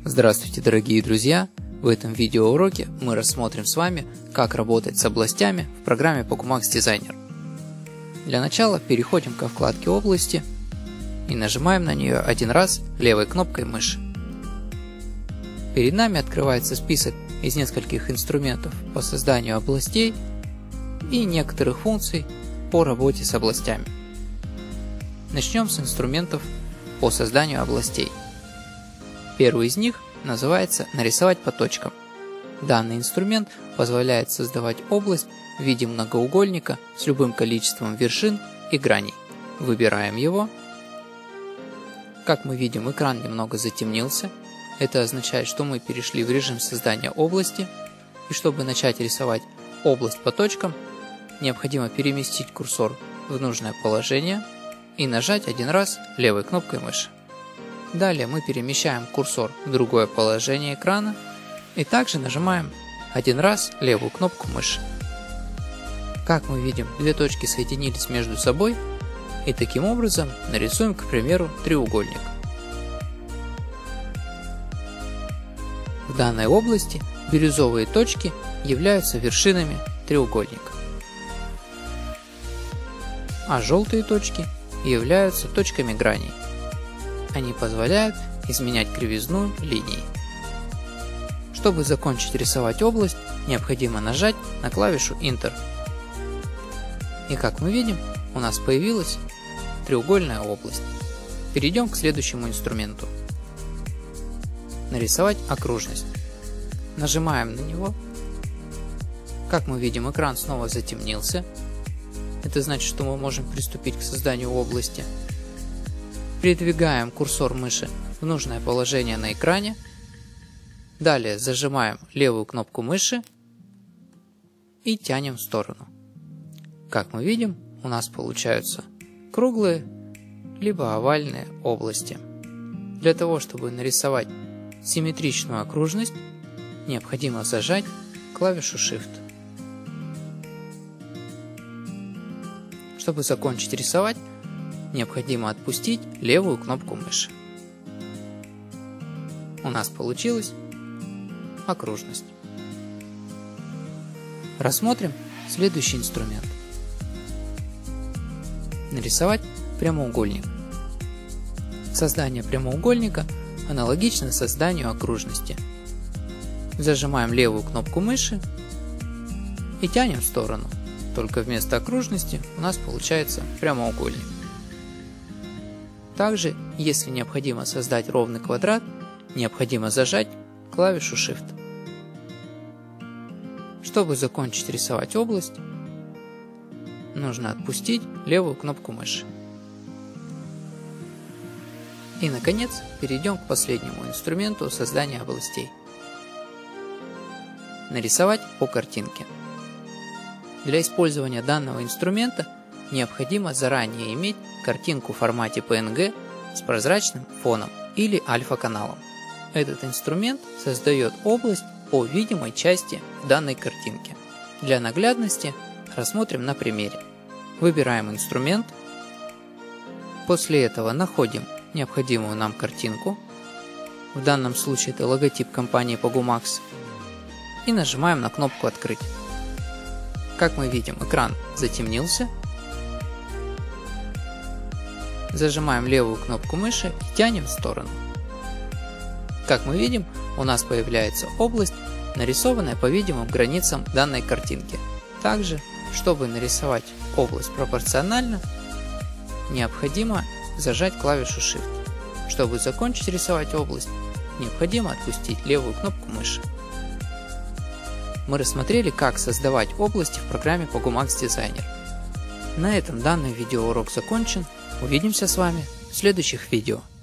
Здравствуйте, дорогие друзья! В этом видеоуроке мы рассмотрим с вами, как работать с областями в программе PogoMax Designer. Для начала переходим ко вкладке «Области» и нажимаем на нее один раз левой кнопкой мыши. Перед нами открывается список из нескольких инструментов по созданию областей и некоторых функций по работе с областями. Начнем с инструментов по созданию областей. Первый из них называется «Нарисовать по точкам». Данный инструмент позволяет создавать область в виде многоугольника с любым количеством вершин и граней. Выбираем его. Как мы видим, экран немного затемнился. Это означает, что мы перешли в режим создания области. И чтобы начать рисовать область по точкам, необходимо переместить курсор в нужное положение и нажать один раз левой кнопкой мыши. Далее мы перемещаем курсор в другое положение экрана и также нажимаем один раз левую кнопку мыши. Как мы видим, две точки соединились между собой, и таким образом нарисуем, к примеру, треугольник. В данной области бирюзовые точки являются вершинами треугольника, а желтые точки являются точками граней. Они позволяют изменять кривизну линий. Чтобы закончить рисовать область, необходимо нажать на клавишу Enter. И как мы видим, у нас появилась треугольная область. Перейдем к следующему инструменту. Нарисовать окружность. Нажимаем на него. Как мы видим, экран снова затемнился. Это значит, что мы можем приступить к созданию области. Передвигаем курсор мыши в нужное положение на экране. Далее зажимаем левую кнопку мыши и тянем в сторону. Как мы видим, у нас получаются круглые либо овальные области. Для того, чтобы нарисовать симметричную окружность, необходимо зажать клавишу Shift. Чтобы закончить рисовать, необходимо отпустить левую кнопку мыши. У нас получилась окружность. Рассмотрим следующий инструмент. Нарисовать прямоугольник. Создание прямоугольника аналогично созданию окружности. Зажимаем левую кнопку мыши и тянем в сторону. Только вместо окружности у нас получается прямоугольник. Также, если необходимо создать ровный квадрат, необходимо зажать клавишу Shift. Чтобы закончить рисовать область, нужно отпустить левую кнопку мыши. И, наконец, перейдем к последнему инструменту создания областей. Нарисовать по картинке. Для использования данного инструмента необходимо заранее иметь картинку в формате PNG с прозрачным фоном или альфа-каналом. Этот инструмент создает область по видимой части в данной картинке. Для наглядности рассмотрим на примере. Выбираем инструмент. После этого находим необходимую нам картинку. В данном случае это логотип компании PogoMax. И нажимаем на кнопку «Открыть». Как мы видим, экран затемнился. Зажимаем левую кнопку мыши и тянем в сторону. Как мы видим, у нас появляется область, нарисованная по видимым границам данной картинки. Также, чтобы нарисовать область пропорционально, необходимо зажать клавишу Shift. Чтобы закончить рисовать область, необходимо отпустить левую кнопку мыши. Мы рассмотрели, как создавать области в программе PogoMax Designer. На этом данный видеоурок закончен. Увидимся с вами в следующих видео.